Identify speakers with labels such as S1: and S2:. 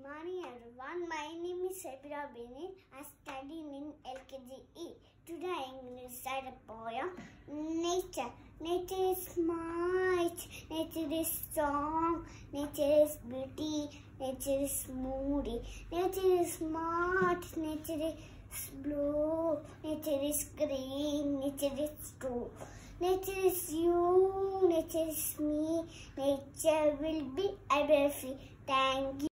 S1: Morning everyone, my name is Sabira Benin. I study in LKGE. Today I am going to recite a poem. Nature. Nature is smart, nature is strong, nature is beauty, nature is moody. Nature is smart, nature is blue, nature is green, nature is true. Nature is you, nature is me, nature will be ever free. Thank you.